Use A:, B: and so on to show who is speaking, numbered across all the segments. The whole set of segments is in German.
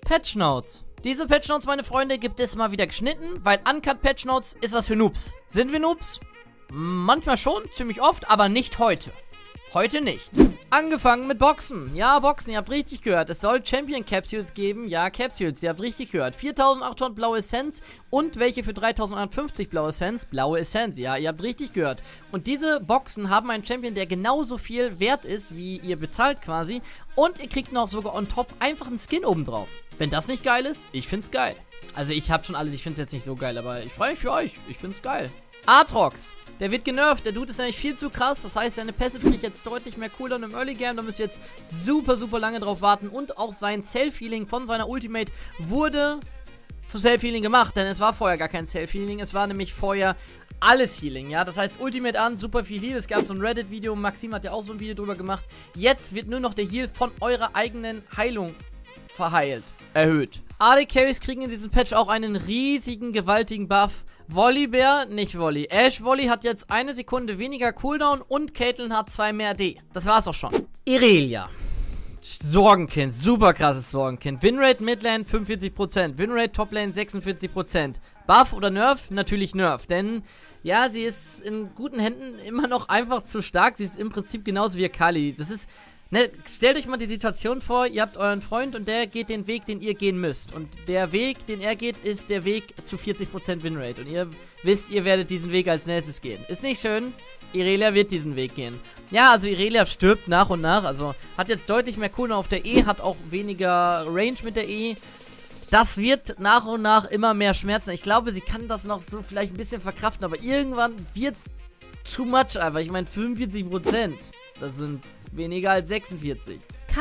A: Patch Notes. Diese Patch Notes, meine Freunde, gibt es mal wieder geschnitten, weil Uncut Patch Notes ist was für Noobs. Sind wir Noobs? Manchmal schon, ziemlich oft, aber nicht heute. Heute nicht. Angefangen mit Boxen. Ja, Boxen, ihr habt richtig gehört. Es soll Champion Capsules geben. Ja, Capsules, ihr habt richtig gehört. 4800 blaue Essenz und welche für 3150 blaue Essenz. Blaue Essenz, ja, ihr habt richtig gehört. Und diese Boxen haben einen Champion, der genauso viel wert ist, wie ihr bezahlt quasi. Und ihr kriegt noch sogar on top einfach einen Skin obendrauf. Wenn das nicht geil ist, ich find's geil. Also ich hab schon alles, ich find's jetzt nicht so geil, aber ich freue mich für euch. Ich find's geil. Aatrox. Der wird genervt, der Dude ist nämlich viel zu krass, das heißt, seine Passive kriegt jetzt deutlich mehr Cooldown im Early Game, da müsst ihr jetzt super, super lange drauf warten und auch sein Self-Healing von seiner Ultimate wurde zu Self-Healing gemacht, denn es war vorher gar kein Self-Healing, es war nämlich vorher alles Healing, ja, das heißt Ultimate an, super viel Heal, es gab so ein Reddit-Video, Maxim hat ja auch so ein Video drüber gemacht, jetzt wird nur noch der Heal von eurer eigenen Heilung verheilt, erhöht. AD Carries kriegen in diesem Patch auch einen riesigen, gewaltigen Buff. Volibear, nicht Volley. Ash Volley hat jetzt 1 Sekunde weniger Cooldown und Caitlyn hat 2 mehr D. Das war's auch schon. Irelia. Sorgenkind, super krasses Sorgenkind. Winrate Midlane 45%, Winrate Toplane 46%. Buff oder Nerf? Natürlich Nerf, denn ja, sie ist in guten Händen immer noch einfach zu stark. Sie ist im Prinzip genauso wie Akali. Das ist... Ne, stellt euch mal die Situation vor, ihr habt euren Freund und der geht den Weg, den ihr gehen müsst. Und der Weg, den er geht, ist der Weg zu 40% Winrate. Und ihr wisst, ihr werdet diesen Weg als nächstes gehen. Ist nicht schön? Irelia wird diesen Weg gehen. Ja, also Irelia stirbt nach und nach. Also hat jetzt deutlich mehr Cooldown auf der E, hat auch weniger Range mit der E. Das wird nach und nach immer mehr schmerzen. Ich glaube, sie kann das noch so vielleicht ein bisschen verkraften, aber irgendwann wird's too much einfach. Ich meine, 45%. Das sind weniger als 46.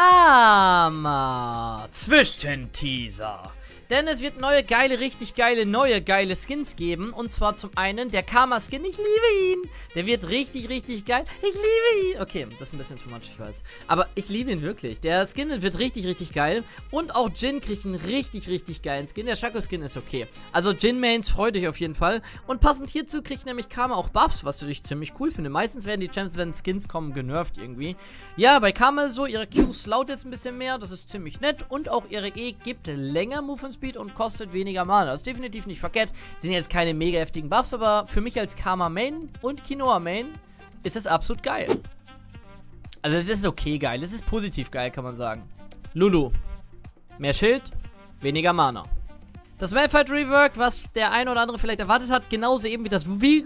A: Karma. Zwischenteaser. Denn es wird neue geile, richtig geile, neue geile Skins geben. Und zwar zum einen der Karma-Skin. Ich liebe ihn. Der wird richtig, richtig geil. Ich liebe ihn. Okay, das ist ein bisschen too much, ich weiß. Aber ich liebe ihn wirklich. Der Skin wird richtig, richtig geil. Und auch Jhin kriegt einen richtig, richtig geilen Skin. Der Shaco-Skin ist okay. Also Jhin-Mains, freut euch auf jeden Fall. Und passend hierzu kriegt nämlich Karma auch Buffs, was ich ziemlich cool finde. Meistens werden die Champs, wenn Skins kommen, genervt irgendwie. Ja, bei Karma ist so, ihre Q slaut jetzt ein bisschen mehr. Das ist ziemlich nett. Und auch ihre E gibt länger Movement Speed und kostet weniger Mana. Das ist definitiv nicht verkehrt. Sind jetzt keine mega heftigen Buffs, aber für mich als Karma-Main und Quinoa-Main ist es absolut geil. Also es ist okay geil. Es ist positiv geil, kann man sagen. Lulu. Mehr Schild, weniger Mana. Das Malphite Rework, was der eine oder andere vielleicht erwartet hat, genauso eben wie das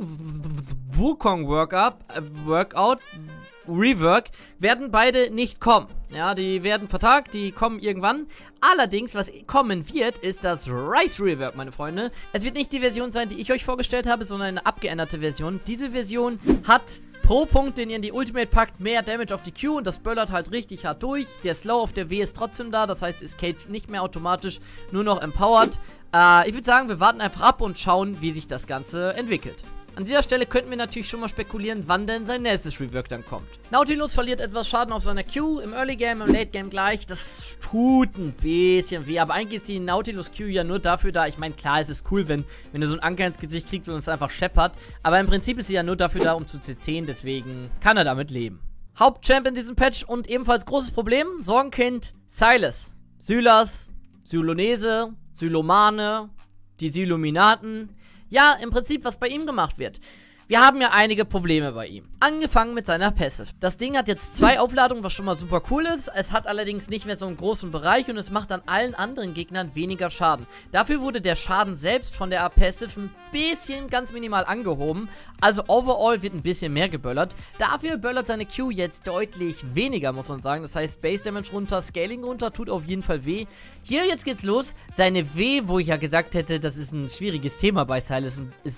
A: Wukong Workout Rework, werden beide nicht kommen. Ja, die werden vertagt, die kommen irgendwann. Allerdings, was kommen wird, ist das Rice Rework, meine Freunde. Es wird nicht die Version sein, die ich euch vorgestellt habe, sondern eine abgeänderte Version. Diese Version hat pro Punkt, den ihr in die Ultimate packt, mehr Damage auf die Q und das böllert halt richtig hart durch. Der Slow auf der W ist trotzdem da, das heißt, ist Cage nicht mehr automatisch, nur noch empowered. Ich würde sagen, wir warten einfach ab und schauen, wie sich das Ganze entwickelt. An dieser Stelle könnten wir natürlich schon mal spekulieren, wann denn sein nächstes Rework dann kommt. Nautilus verliert etwas Schaden auf seiner Q, im Early Game, im Late Game gleich. Das tut ein bisschen weh, aber eigentlich ist die Nautilus Q ja nur dafür da. Ich meine, klar, es ist cool, wenn du so einen Anker ins Gesicht kriegst und es einfach scheppert. Aber im Prinzip ist sie ja nur dafür da, um zu CCen, deswegen kann er damit leben. Hauptchamp in diesem Patch und ebenfalls großes Problem, Sorgenkind, Sylas, Sylas, Sylonese, Sylomane, die Syluminaten. Ja, im Prinzip, was bei ihm gemacht wird. Wir haben ja einige Probleme bei ihm. Angefangen mit seiner Passive. Das Ding hat jetzt 2 Aufladungen, was schon mal super cool ist. Es hat allerdings nicht mehr so einen großen Bereich und es macht an allen anderen Gegnern weniger Schaden. Dafür wurde der Schaden selbst von der Passive ein bisschen ganz minimal angehoben. Also overall wird ein bisschen mehr geböllert. Dafür böllert seine Q jetzt deutlich weniger, muss man sagen. Das heißt, Base Damage runter, Scaling runter, tut auf jeden Fall weh. Hier, jetzt geht's los. Seine W, wo ich ja gesagt hätte, das ist ein schwieriges Thema bei Sylas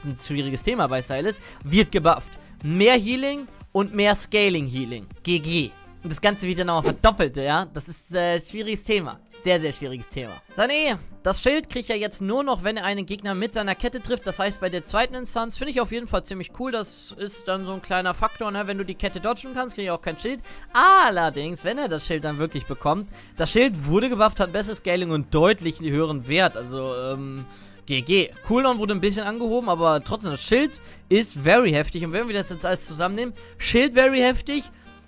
A: wird gebufft. Mehr Healing und mehr Scaling Healing. GG. Und das Ganze wird dann auch verdoppelt, ja. Das ist ein schwieriges Thema. Sehr, sehr schwieriges Thema. Seine E. Das Schild kriegt er jetzt nur noch, wenn er einen Gegner mit seiner Kette trifft. Das heißt, bei der zweiten Instanz finde ich auf jeden Fall ziemlich cool. Das ist dann so ein kleiner Faktor, ne? Wenn du die Kette dodgen kannst, kriege ich auch kein Schild. Allerdings, wenn er das Schild dann wirklich bekommt, das Schild wurde gebufft, hat besseres Scaling und deutlich höheren Wert. Also, GG. Cooldown wurde ein bisschen angehoben, aber trotzdem, das Schild ist very heftig. Und wenn wir das jetzt alles zusammennehmen, Schild very heftig,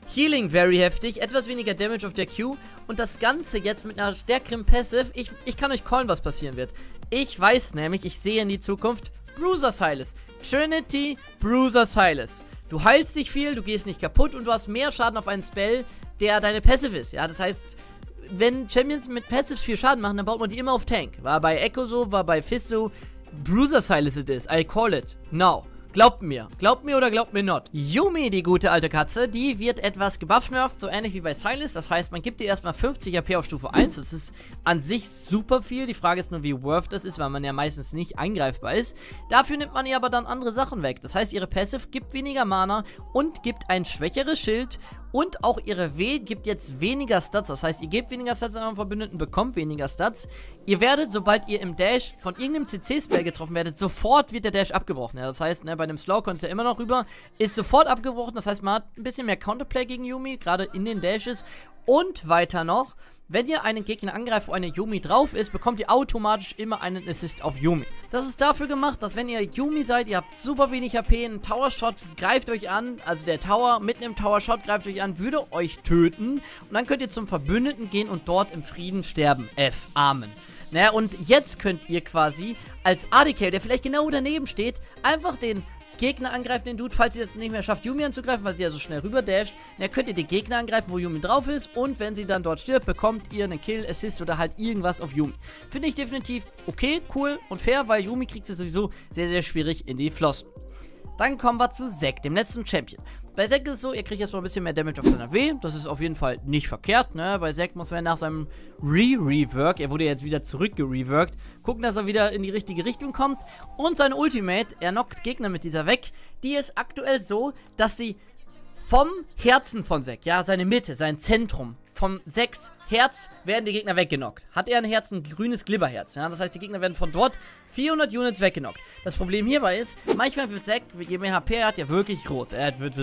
A: Healing very heftig, etwas weniger Damage auf der Q und das Ganze jetzt mit einer stärkeren Passive. Ich kann euch callen, was passieren wird. Ich weiß nämlich, ich sehe in die Zukunft Bruiser Silas. Trinity Bruiser Silas. Du heilst dich viel, du gehst nicht kaputt und du hast mehr Schaden auf einen Spell, der deine Passive ist. Ja, das heißt, wenn Champions mit Passives viel Schaden machen, dann baut man die immer auf Tank. War bei Echo so, war bei Fizz so. Bruiser Silas it is. I call it. Now. Glaubt mir oder glaubt mir not. Yuumi, die gute alte Katze, die wird etwas gebufft nervt, so ähnlich wie bei Silas. Das heißt, man gibt ihr erstmal 50 AP auf Stufe 1. Das ist an sich super viel. Die Frage ist nur, wie worth das ist, weil man ja meistens nicht angreifbar ist. Dafür nimmt man ihr aber dann andere Sachen weg. Das heißt, ihre Passive gibt weniger Mana und gibt ein schwächeres Schild. Und auch ihre W gibt jetzt weniger Stats. Das heißt, ihr gebt weniger Stats an euren Verbündeten, bekommt weniger Stats. Ihr werdet, sobald ihr im Dash von irgendeinem CC-Spell getroffen werdet, sofort wird der Dash abgebrochen. Ja, das heißt, ne, bei einem Slow kommt es ja immer noch rüber, ist sofort abgebrochen. Das heißt, man hat ein bisschen mehr Counterplay gegen Yuumi, gerade in den Dashes. Und weiter noch, wenn ihr einen Gegner angreift, wo eine Yuumi drauf ist, bekommt ihr automatisch immer einen Assist auf Yuumi. Das ist dafür gemacht, dass wenn ihr Yuumi seid, ihr habt super wenig HP, ein Tower Shot greift euch an, also der Tower mitten im Tower Shot greift euch an, würde euch töten und dann könnt ihr zum Verbündeten gehen und dort im Frieden sterben. Amen. Naja, und jetzt könnt ihr quasi als AD-Carry, der vielleicht genau daneben steht, einfach den Gegner angreifen, den Dude, falls ihr es nicht mehr schafft, Yuumi anzugreifen, weil sie ja so schnell rüber dasht, dann könnt ihr den Gegner angreifen, wo Yuumi drauf ist und wenn sie dann dort stirbt, bekommt ihr einen Kill, Assist oder halt irgendwas auf Yuumi. Finde ich definitiv okay, cool und fair, weil Yuumi kriegt sie sowieso sehr, sehr schwierig in die Flossen. Dann kommen wir zu Zac, dem letzten Champion. Bei Zac ist es so, ihr kriegt erstmal ein bisschen mehr Damage auf seiner W. Das ist auf jeden Fall nicht verkehrt, ne? Bei Zac muss man nach seinem Rework, er wurde jetzt wieder zurückgereworkt, gucken, dass er wieder in die richtige Richtung kommt. Und sein Ultimate, er knockt Gegner mit dieser weg. Die ist aktuell so, dass sie vom Herzen von Zac, ja, seine Mitte, sein Zentrum, vom 6 Herz werden die Gegner weggenockt. Hat er ein Herz, ein grünes Glibberherz, ja, das heißt, die Gegner werden von dort 400 Units weggenockt. Das Problem hierbei ist, manchmal wird Zac, je mehr HP er hat, ja wirklich groß. Er wird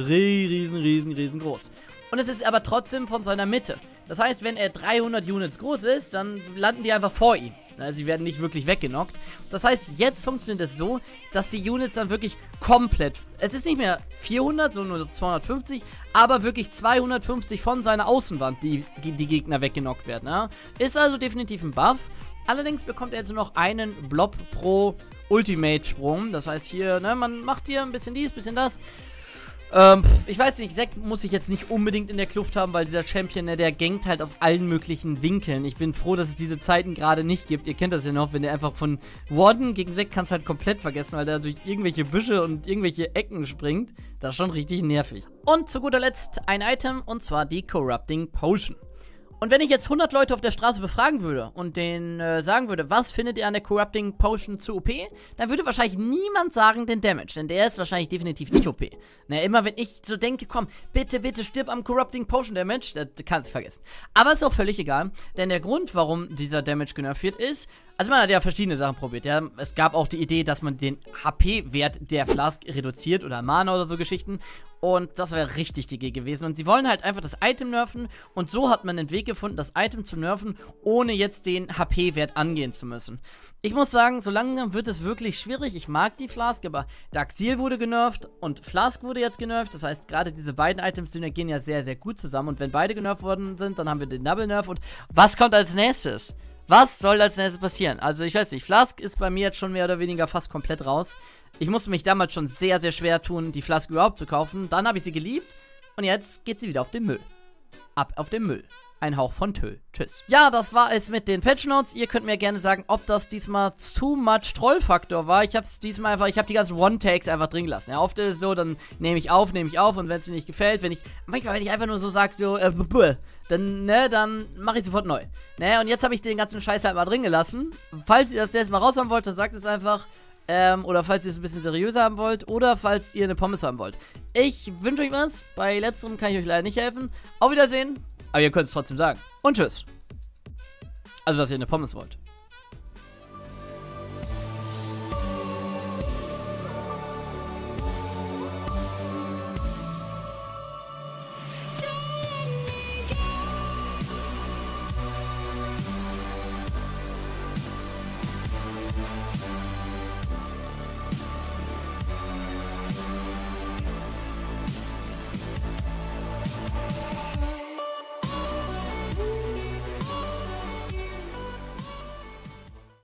A: riesengroß. Und es ist aber trotzdem von seiner Mitte. Das heißt, wenn er 300 Units groß ist, dann landen die einfach vor ihm. Sie werden nicht wirklich weggenockt. Das heißt, jetzt funktioniert es so, dass die Units dann wirklich komplett... Es ist nicht mehr 400, sondern nur 250, aber wirklich 250 von seiner Außenwand, die Gegner weggenockt werden. Ja? Ist also definitiv ein Buff. Allerdings bekommt er jetzt nur noch einen Blob pro Ultimate-Sprung. Das heißt hier, ne, man macht hier ein bisschen dies, ein bisschen das. Ich weiß nicht, Zac muss ich jetzt nicht unbedingt in der Kluft haben, weil dieser Champion, ne, der gankt halt auf allen möglichen Winkeln. Ich bin froh, dass es diese Zeiten gerade nicht gibt. Ihr kennt das ja noch, wenn der einfach von Warden gegen Zac kannst halt komplett vergessen, weil der durch irgendwelche Büsche und irgendwelche Ecken springt. Das ist schon richtig nervig. Und zu guter Letzt ein Item, und zwar die Corrupting Potion. Und wenn ich jetzt 100 Leute auf der Straße befragen würde und denen sagen würde, was findet ihr an der Corrupting Potion zu OP, dann würde wahrscheinlich niemand sagen den Damage, denn der ist wahrscheinlich definitiv nicht OP. Na, immer wenn ich so denke, komm, bitte, bitte stirb am Corrupting Potion Damage, das kannst du vergessen. Aber ist auch völlig egal, denn der Grund, warum dieser Damage genervt wird, ist, also man hat ja verschiedene Sachen probiert, ja. Es gab auch die Idee, dass man den HP-Wert der Flask reduziert oder Mana oder so Geschichten. Und das wäre richtig GG gewesen. Und sie wollen halt einfach das Item nerven. Und so hat man den Weg gefunden, das Item zu nerven, ohne jetzt den HP-Wert angehen zu müssen. Ich muss sagen, so langsam wird es wirklich schwierig. Ich mag die Flask, aber Dark Seal wurde genervt und Flask wurde jetzt genervt. Das heißt, gerade diese beiden Items synergieren ja sehr, sehr gut zusammen. Und wenn beide genervt worden sind, dann haben wir den Double Nerf. Und was kommt als nächstes? Was soll als nächstes passieren? Also ich weiß nicht, Flask ist bei mir jetzt schon mehr oder weniger fast komplett raus. Ich musste mich damals schon sehr, sehr schwer tun, die Flask überhaupt zu kaufen. Dann habe ich sie geliebt und jetzt geht sie wieder auf den Müll. Ab auf den Müll. Ein Hauch von Tüll. Tschüss. Ja, das war es mit den Patch Notes. Ihr könnt mir gerne sagen, ob das diesmal too much Trollfaktor war. Ich habe es diesmal einfach, ich habe die ganzen One-Takes einfach drin gelassen. Ja, oft ist es so, dann nehme ich auf und wenn es mir nicht gefällt, manchmal, wenn ich einfach nur so sage, so, dann mache ich sofort neu. Ne, und jetzt habe ich den ganzen Scheiß halt mal drin gelassen. Falls ihr das jetzt mal raus haben wollt, dann sagt es einfach. Oder falls ihr es ein bisschen seriöser haben wollt. Oder falls ihr eine Pommes haben wollt. Ich wünsche euch was. Bei letzterem kann ich euch leider nicht helfen. Auf Wiedersehen. Aber ihr könnt es trotzdem sagen. Und tschüss. Also, dass ihr eine Pommes wollt.